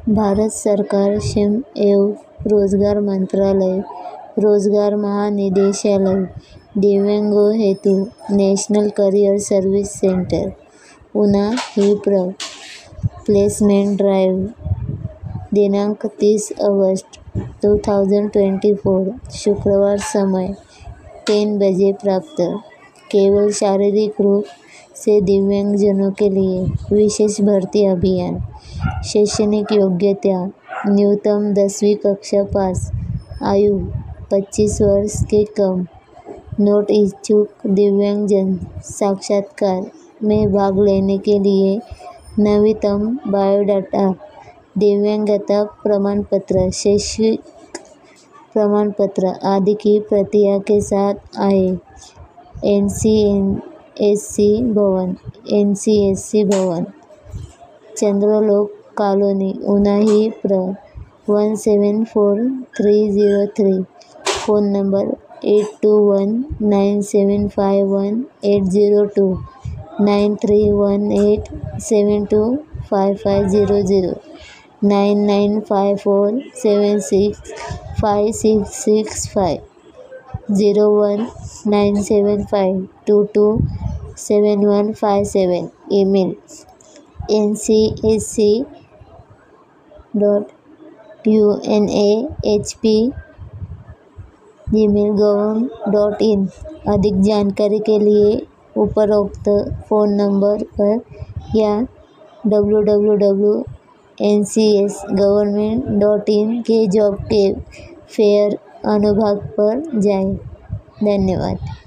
भारत सरकार श्रम एवं रोजगार मंत्रालय, रोजगार महानिदेशालय, दिव्यांगों हेतु national career service centre Una ही प्लेसमेंट ड्राइव दिनांक 30 अगस्त 2024 शुक्रवार समय 10 बजे प्राप्त। केवल शारीरिक रूप से दिव्यांगजनों के लिए विशेष भर्ती अभियान। शैक्षणिक योग्यता न्यूनतम 10वीं कक्षा पास, आयु 25 वर्ष के कम। नोट इच्छुक दिव्यांगजन साक्षात्कार में भाग लेने के लिए नवीनतम बायोडाटा, दिव्यांगता प्रमाण पत्र, शैक्षिक प्रमाण पत्र आदि की प्रतियां के साथ आए। NCSC भवन, चंद्रलोक कॉलोनी, ऊना ही 174303। Phone number 8219751802 9318725500 9954765665 01975227157। Email ncsc.unahp@gmail.in। अधिक जानकारी के लिए उपरोक्त फ़ोन नंबर पर या www.ncsgovernment.in के जॉब के फेयर अनुभाग पर जाएं। धन्यवाद।